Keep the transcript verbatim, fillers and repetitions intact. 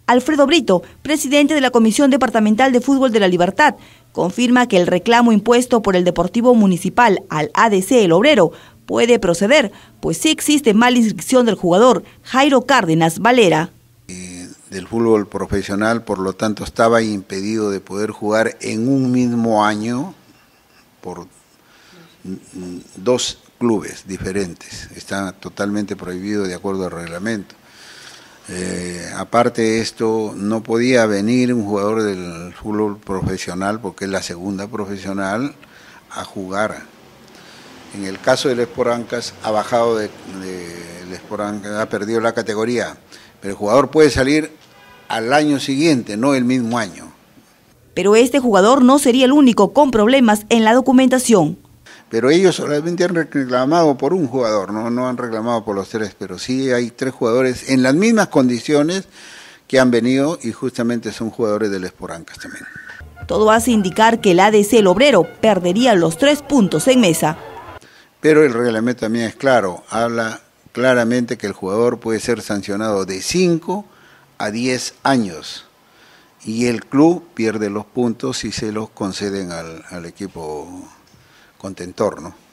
Alfredo Brito, presidente de la Comisión Departamental de Fútbol de La Libertad, confirma que el reclamo impuesto por el Deportivo Municipal al A D C El Obrero puede proceder, pues sí existe mala inscripción del jugador Jairo Cárdenas Valera. Del fútbol profesional, por lo tanto estaba impedido de poder jugar en un mismo año por dos clubes diferentes. Está totalmente prohibido de acuerdo al reglamento. Eh, aparte de esto, no podía venir un jugador del fútbol profesional, porque es la segunda profesional, a jugar. En el caso del Sport Ancas, ha bajado, de, de, el Sport Ancas ha perdido la categoría, pero el jugador puede salir al año siguiente, no el mismo año. Pero este jugador no sería el único con problemas en la documentación. Pero ellos solamente han reclamado por un jugador, no, no han reclamado por los tres, pero sí hay tres jugadores en las mismas condiciones que han venido y justamente son jugadores del Sport Ancas también. Todo hace indicar que el A D C El Obrero perdería los tres puntos en mesa. Pero el reglamento también es claro, habla claramente que el jugador puede ser sancionado de cinco a diez años y el club pierde los puntos si se los conceden al, al equipo contentor, ¿no?